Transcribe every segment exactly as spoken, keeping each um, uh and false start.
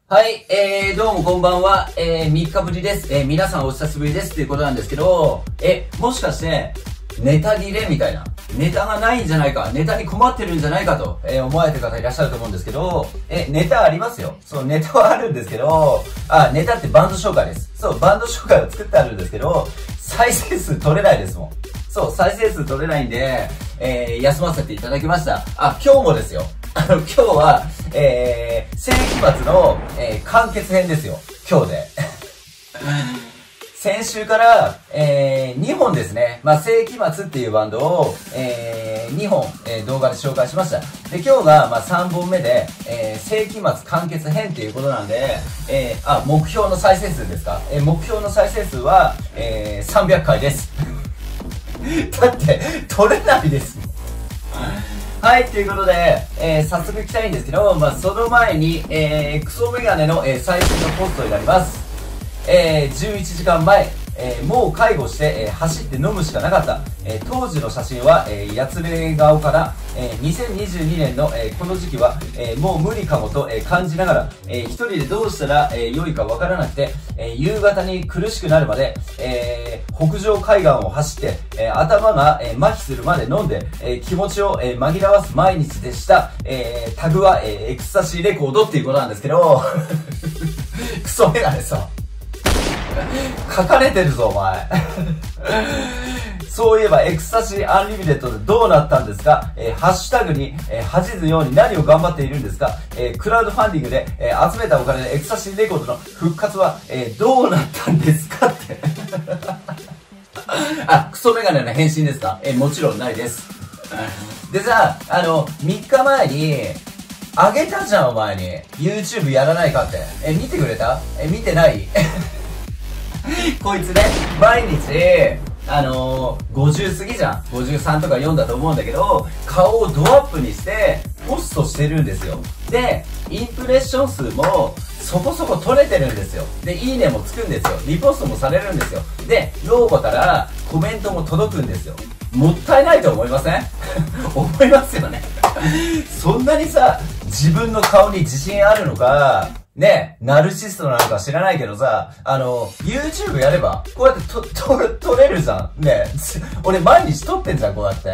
はい、えー、どうもこんばんは。えー、みっかぶりです。えー、皆さんお久しぶりですっていうことなんですけど、え、もしかして、ネタ切れみたいな。ネタがないんじゃないか、ネタに困ってるんじゃないかと、えー、思われてる方いらっしゃると思うんですけど、え、ネタありますよ。そう、ネタはあるんですけど、あ、ネタってバンド紹介です。そう、バンド紹介を作ってあるんですけど、再生数取れないですもん。そう、再生数取れないんで、えー、休ませていただきました。あ、今日もですよ。あの、今日は、えー、世紀末の、えー、完結編ですよ。今日で。先週から、えー、にほんですね。まあ、世紀末っていうバンドを、えー、にほん、えー、動画で紹介しました。で、今日が、まあ、さんぼんめで、えー、世紀末完結編っていうことなんで、えー、あ、目標の再生数ですか。えー、目標の再生数は、えー、さんびゃっかいです。だって、取れないですもん。はい、ということで、えー、早速行きたいんですけど、まあ、その前に、えー、クソメガネの、えー、最新のポストになります。えー、じゅういちじかんまえ、えー、もう介護して、えー、走って飲むしかなかった。えー、当時の写真は、えー、やつれ顔から、えー、にせんにじゅうにねんの、えー、この時期は、えー、もう無理かもと、えー、感じながら、えー、一人でどうしたら、えー、良いかわからなくて、えー、夕方に苦しくなるまで、えー、北上海岸を走って、えー、頭が、えー、麻痺するまで飲んで、えー、気持ちを、えー、紛らわす毎日でした。えー、タグは、えー、エクスタシーレコードっていうことなんですけど、クソメガネさ。書かれてるぞ、お前。そういえば、エクスタシーアンリミテッドでどうなったんですか？えー、ハッシュタグに、えー、恥じずように何を頑張っているんですか？えー、クラウドファンディングで、えー、集めたお金でエクスタシーレコードの復活は、えー、どうなったんですかって。あ、クソメガネの返信ですか？えー、もちろんないです。でさ、あの、みっかまえに、あげたじゃん、お前に。YouTube やらないかって。え、見てくれた？え、見てないこいつね、毎日、あのー、ごじゅう過ぎじゃん。ごじゅうさんとかよんだと思うんだけど、顔をドアップにして、ポストしてるんですよ。で、インプレッション数も、そこそこ取れてるんですよ。で、いいねもつくんですよ。リポストもされるんですよ。で、老婆からコメントも届くんですよ。もったいないと思いません？思いますよね。そんなにさ、自分の顔に自信あるのか、ね、ナルシストなのか知らないけどさ、あの、YouTube やれば、こうやってと、と、撮れるじゃん。ね、俺毎日撮ってんじゃん、こうやって。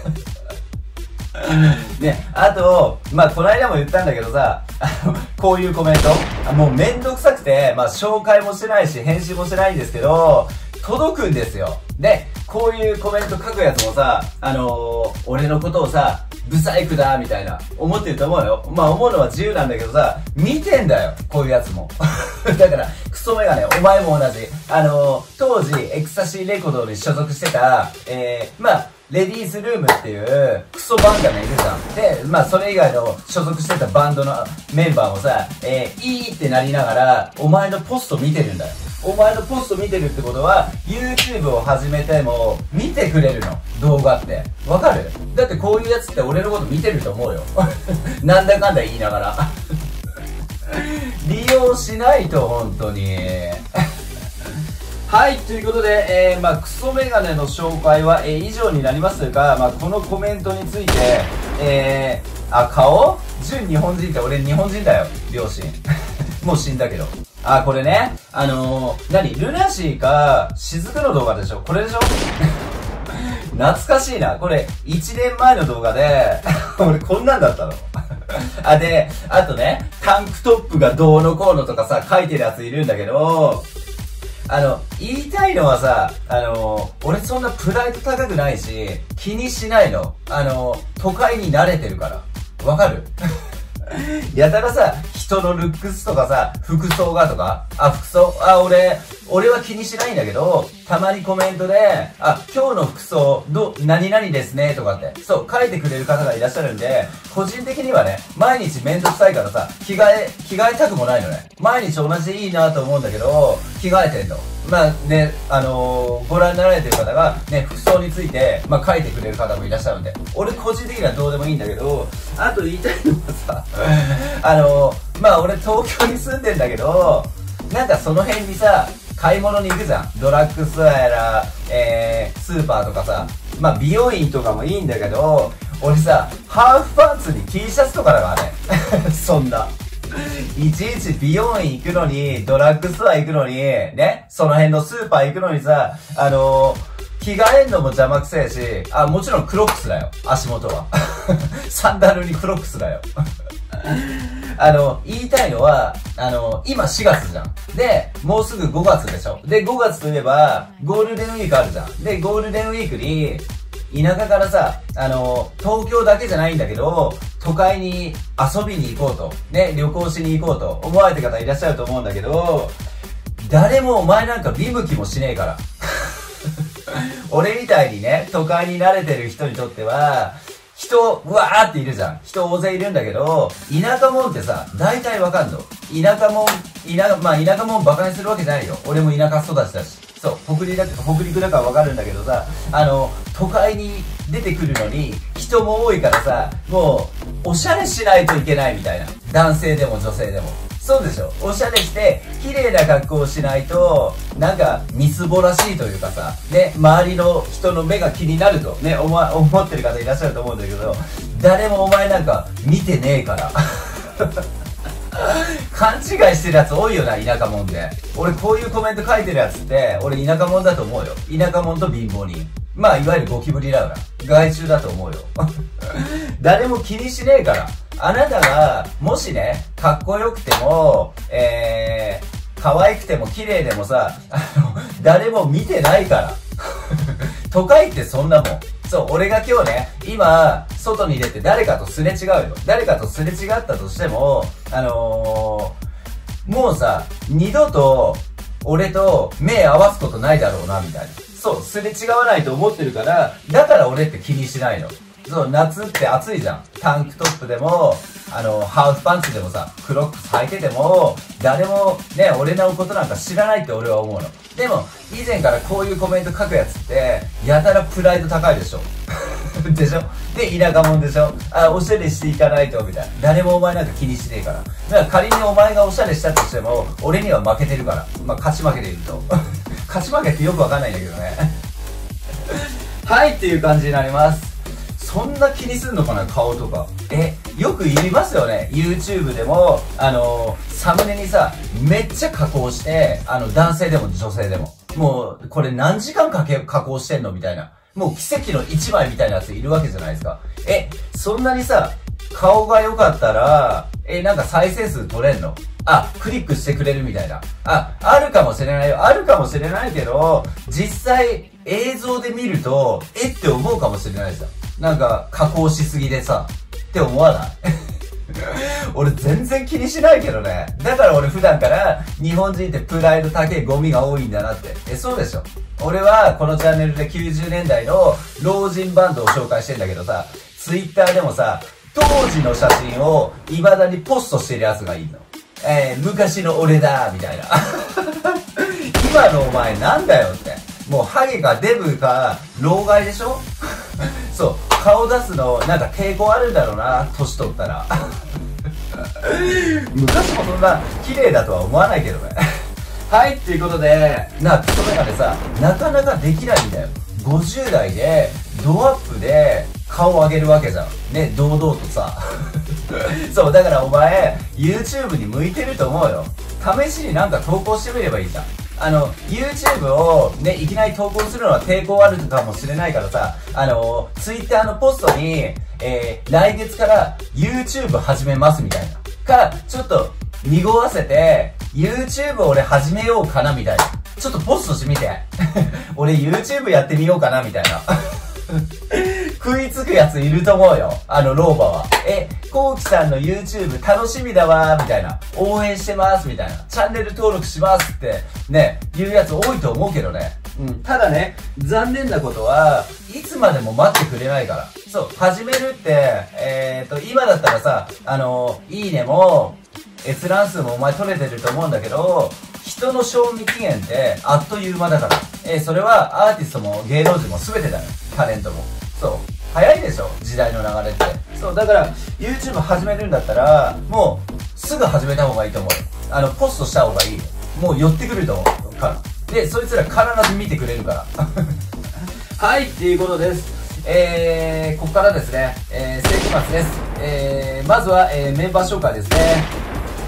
ね、あと、まあ、この間も言ったんだけどさ、あの、こういうコメント、もうめんどくさくて、まあ、紹介もしてないし、返信もしてないんですけど、届くんですよ。で、こういうコメント書くやつもさ、あのー、俺のことをさ、ブサイクだ、みたいな、思ってると思うよ。まあ思うのは自由なんだけどさ、見てんだよ、こういうやつも。だから、クソメガネ、お前も同じ。あのー、当時、エクスタシーレコードに所属してた、えー、まあ、レディースルームっていう、クソバンドがいるじゃん。で、まあ、それ以外の所属してたバンドのメンバーもさ、えー、いいってなりながら、お前のポスト見てるんだよ。お前のポスト見てるってことは、YouTube を始めても、見てくれるの。動画って。わかる？だってこういうやつって俺のこと見てると思うよ。なんだかんだ言いながら。利用しないと、本当に。はい、ということで、えー、まあ、クソメガネの紹介は、えー、以上になりますが、まあ、このコメントについて、えー、あ、顔？純日本人って俺日本人だよ、両親。もう死んだけど。あ、これね、あのー、何ルナシーか、雫の動画でしょ？これでしょ？懐かしいな。これ、いちねんまえの動画で、俺こんなんだったの。あ、で、あとね、タンクトップがどうのこうのとかさ、書いてるやついるんだけど、あの、言いたいのはさ、あの、俺そんなプライド高くないし、気にしないの。あの、都会に慣れてるから。わかる？やたらさ、人のルックスとかさ、服装がとか、あ、服装あ、俺、俺は気にしないんだけど、たまにコメントで、あ、今日の服装、ど、何々ですね、とかって、そう、書いてくれる方がいらっしゃるんで、個人的にはね、毎日めんどくさいからさ、着替え、着替えたくもないのね。毎日同じでいいなと思うんだけど、着替えてんの。まあね、あのー、ご覧になられてる方が、ね、服装について、まあ書いてくれる方もいらっしゃるんで、俺個人的にはどうでもいいんだけど、あと言いたいのはさ、あのー、まあ俺東京に住んでんだけど、なんかその辺にさ、買い物に行くじゃん。ドラッグストアやら、えー、スーパーとかさ、まあ美容院とかもいいんだけど、俺さ、ハーフパンツに T シャツとかだからね。そんな。 いちいち美容院行くのに、ドラッグストア行くのに、ね、その辺のスーパー行くのにさ、あのー、着替えんのも邪魔くせえし、あ、もちろんクロックスだよ、足元は。サンダルにクロックスだよ。あの、言いたいのは、あの、今しがつじゃん。で、もうすぐごがつでしょ。で、ごがつといえば、ゴールデンウィークあるじゃん。で、ゴールデンウィークに、田舎からさ、あの、東京だけじゃないんだけど、都会に遊びに行こうと、ね、旅行しに行こうと思われてる方いらっしゃると思うんだけど、誰もお前なんか見向きもしねえから。俺みたいにね、都会に慣れてる人にとっては、人、うわーっているじゃん。人大勢いるんだけど、田舎もんってさ、大体わかんの。田舎もん、田舎、まあ田舎もんバカにするわけじゃないよ。俺も田舎育ちだし。そう、北陸だ、北陸だからわかるんだけどさ、あの、都会に出てくるのに、人も多いからさ、もう、おしゃれしないといけないみたいな。男性でも女性でも。そうでしょ。おしゃれして、綺麗な格好をしないと、なんか、みすぼらしいというかさ、ね、周りの人の目が気になると、ね、思わ、思ってる方いらっしゃると思うんだけど、誰もお前なんか、見てねえから。勘違いしてるやつ多いよな、田舎もんで。俺こういうコメント書いてるやつって、俺田舎もんだと思うよ。田舎もんと貧乏人。まあ、いわゆるゴキブリだから。害虫だと思うよ。誰も気にしねえから。あなたが、もしね、かっこよくても、えー、可愛くても綺麗でもさ、あの、誰も見てないから。都会ってそんなもん。そう、俺が今日ね、今、外に出て誰かとすれ違うよ。誰かとすれ違ったとしても、あのー、もうさ、二度と、俺と目合わすことないだろうな、みたいな。そう、すれ違わないと思ってるから、だから俺って気にしないの。そう、夏って暑いじゃん。タンクトップでも、あの、ハーフパンツでもさ、クロックス履いてても、誰もね、俺のことなんか知らないって俺は思うの。でも、以前からこういうコメント書くやつって、やたらプライド高いでしょ。でしょで、田舎者でしょあ、おしゃれしていかないと、みたいな。誰もお前なんか気にしねえから。だから仮にお前がおしゃれしたとしても、俺には負けてるから。まあ、勝ち負けで言うと。勝ち負けってよくわかんないんだけどね。はいっていう感じになります。そんな気にすんのかな、顔とか。え、よく言いますよね。YouTube でも、あのー、サムネにさ、めっちゃ加工して、あの、男性でも女性でも。もう、これ何時間かけ、加工してんのみたいな。もう奇跡の一枚みたいなやついるわけじゃないですか。え、そんなにさ、顔が良かったら、え、なんか再生数取れんの？あ、クリックしてくれるみたいな。あ、あるかもしれないよ。あるかもしれないけど、実際映像で見ると、えって思うかもしれないじゃん。なんか、加工しすぎでさ、って思わない俺全然気にしないけどね。だから俺普段から日本人ってプライド高いゴミが多いんだなって。え、そうでしょ。俺はこのチャンネルできゅうじゅうねんだいの老人バンドを紹介してんだけどさ、ツイッターでもさ、当時の写真を未だにポストしてるやつがいいの。えー、昔の俺だみたいな。今のお前なんだよって。もうハゲかデブか老害でしょそう、顔出すのなんか抵抗あるんだろうな、年取ったら。昔もそんな綺麗だとは思わないけどね。はい、っていうことで、な、クソメガネさ、なかなかできないんだよ。ごじゅう代で、ドアップで顔上げるわけじゃん。ね、堂々とさ。そう、だからお前、YouTube に向いてると思うよ。試しになんか投稿してみればいいじゃん。あの、YouTube をね、いきなり投稿するのは抵抗あるかもしれないからさ、あの、Twitter のポストに、えー、来月から YouTube 始めますみたいな。か、ちょっと、濁わせて、YouTube 俺始めようかなみたいな。ちょっとポストしてみて。俺 YouTube やってみようかなみたいな。食いつくやついると思うよ。あの老婆は。え、コウキさんの YouTube 楽しみだわーみたいな。応援してますみたいな。チャンネル登録しますってね、言うやつ多いと思うけどね。うん。ただね、残念なことは、いつまでも待ってくれないから。そう、始めるって、えーと、今だったらさ、あの、いいねも、閲覧数もお前取れてると思うんだけど、人の賞味期限ってあっという間だから。えー、それはアーティストも芸能人も全てだよ。タレントも。そう。早いでしょ時代の流れって。そう。だから、YouTube 始めるんだったら、もう、すぐ始めた方がいいと思う。あの、ポストした方がいい。もう寄ってくると思うから。で、そいつら必ず見てくれるから。はい、っていうことです。えー、ここからですね、えー、世紀末です。えー、まずは、えー、メンバー紹介ですね。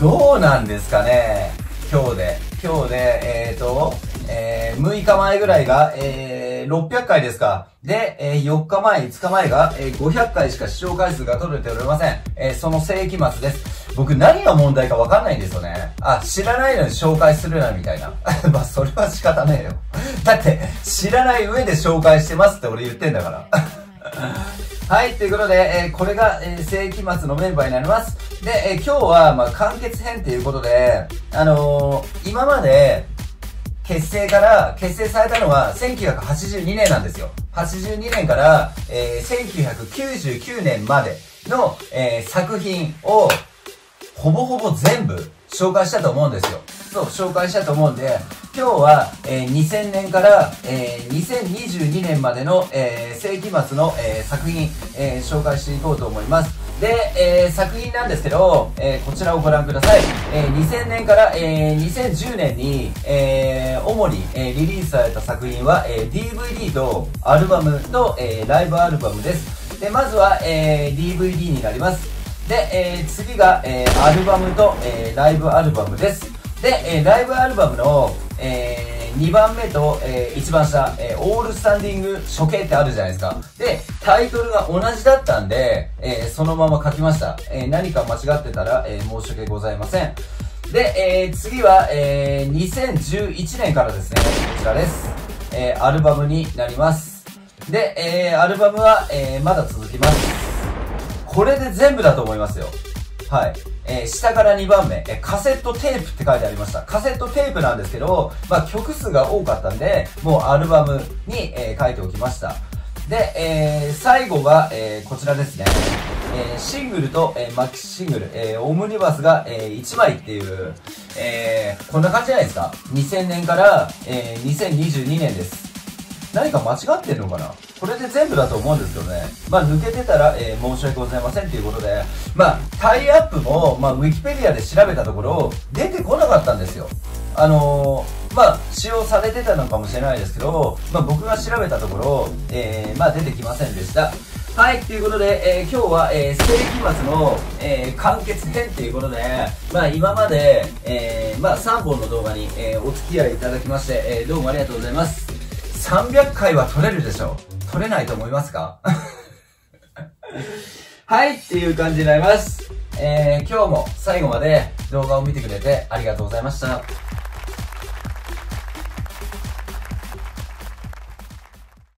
どうなんですかね。今日で。今日で、えーと、えー、むいかまえぐらいが、えー、ろっぴゃっかいですか。で、えー、よっかまえ、いつかまえが、えー、ごひゃっかいしか視聴回数が取れておりません。えー、その世紀末です。僕何が問題かわかんないんですよね。あ、知らないのに紹介するな、みたいな。まあ、それは仕方ねえよ。だって、知らない上で紹介してますって俺言ってんだから。はい、ということで、えー、これが、えー、世紀末のメンバーになります。で、えー、今日は、まあ、完結編ということで、あのー、今まで、結成から、結成されたのはせんきゅうひゃくはちじゅうにねんなんですよ。はちじゅうにねんから、えー、せんきゅうひゃくきゅうじゅうきゅうねんまでの、えー、作品を、ほぼほぼ全部紹介したと思うんですよ。そう、紹介したと思うんで、今日は、えー、にせんねんから、えー、にせんにじゅうにねんまでの、えー、世紀末の、えー、作品、えー、紹介していこうと思います。で、えー、作品なんですけど、えー、こちらをご覧ください。えー、にせんねんから、えー、にせんじゅうねんに、えー、主に、えー、リリースされた作品は、えー、ディーブイディー とアルバムと、えー、ライブアルバムです。で、まずは、えー、ディーブイディー になります。で、えー、次が、えー、アルバムと、えー、ライブアルバムです。で、えー、ライブアルバムの、えー、にばんめと、えー、一番下、えー、オールスタンディング処刑ってあるじゃないですか。で、タイトルが同じだったんで、えー、そのまま書きました。えー、何か間違ってたら、えー、申し訳ございません。で、えー、次は、えー、にせんじゅういちねんからですね、こちらです。えー、アルバムになります。で、えー、アルバムは、えー、まだ続きます。これで全部だと思いますよ。はい。えー、下からにばんめ、えー、カセットテープって書いてありました。カセットテープなんですけど、まあ、曲数が多かったんで、もうアルバムに、えー、書いておきました。で、えー、最後が、えー、こちらですね。えー、シングルと、えー、マキシシングル、えー、オムニバスが、えー、いちまいっていう、えー、こんな感じじゃないですか。にせんねんから、えー、にせんにじゅうにねんです。何か間違ってんのかな？これで全部だと思うんですけどね。まあ抜けてたら、えー、申し訳ございませんということで、まあタイアップも、まあウィキペディアで調べたところ、出てこなかったんですよ。あのー、まあ使用されてたのかもしれないですけど、まあ僕が調べたところ、えー、まあ出てきませんでした。はい、ということで、えー、今日は、えー、世紀末の、えー、完結編ということで、まあ今まで、えー、まあさんぼんの動画に、えー、お付き合いいただきまして、えー、どうもありがとうございます。さんびゃっかいは撮れるでしょう。撮れないと思いますかはい、っていう感じになります。えー、今日も最後まで動画を見てくれてありがとうございました。